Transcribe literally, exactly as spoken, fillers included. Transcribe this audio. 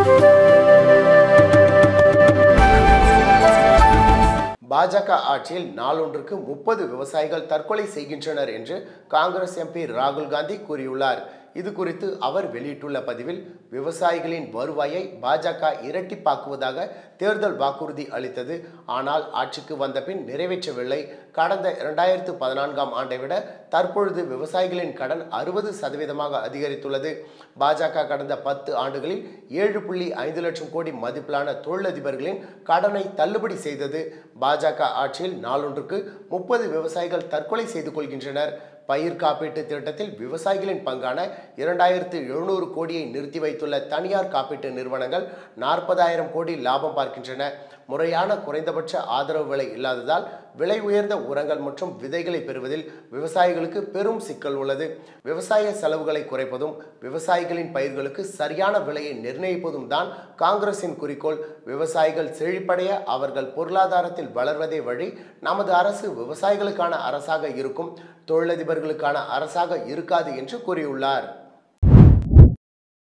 பாஜக ஆட்சியில் நாளொன்றுக்கு முப்பது விவசாயிகள் தற்கொலை செய்கின்றனர் என்று காங்கிரஸ் எம்பி ராகுல் காந்தி கூறியுள்ளார். இது குறித்து அவர் வெளியிட்டுள்ள பதிவில், விவசாயிகளின் வருவாயை பாஜக இரட்டிப்பாக்குவதாக தேர்தல் வாக்குறுதி அளித்தது. ஆனால் ஆட்சிக்கு வந்த பின் நிறைவேற்றவில்லை. கடந்த இரண்டாயிரத்து பதினான்காம் ஆண்டை விட தற்பொழுது விவசாயிகளின் கடன் அறுபது சதவீதமாக அதிகரித்துள்ளது. பாஜக கடந்த பத்து ஆண்டுகளில் ஏழு புள்ளி ஐந்து லட்சம் கோடி மதிப்பிலான தொழிலதிபர்களின் கடனை தள்ளுபடி செய்தது. பாஜக ஆட்சியில் நாளொன்றுக்கு முப்பது விவசாயிகள் தற்கொலை செய்து கொள்கின்றனர். பயிர் காப்பீட்டு திட்டத்தில் விவசாயிகளின் பங்கான இரண்டாயிரத்து எழுநூறு கோடியை நிறுத்தி வைத்துள்ள தனியார் காப்பீட்டு நிறுவனங்கள் நாற்பதாயிரம் கோடி லாபம் பார்க்கின்றன. முறையான குறைந்தபட்ச ஆதரவு விலை இல்லாததால் விலை உயர்ந்த உரங்கள் மற்றும் விதைகளை பெறுவதில் விவசாயிகளுக்கு பெரும் சிக்கல் உள்ளது. விவசாய செலவுகளை குறைப்பதும் விவசாயிகளின் பயிர்களுக்கு சரியான விலையை நிர்ணயிப்பதும் தான் காங்கிரசின் குறிக்கோள். விவசாயிகள் செழிப்படைய அவர்கள் பொருளாதாரத்தில் வளர்வதே வழி. நமது அரசு விவசாயிகளுக்கான அரசாக இருக்கும், தொழிலதிபர்களுக்கான அரசாக இருக்காது என்று கூறியுள்ளார்.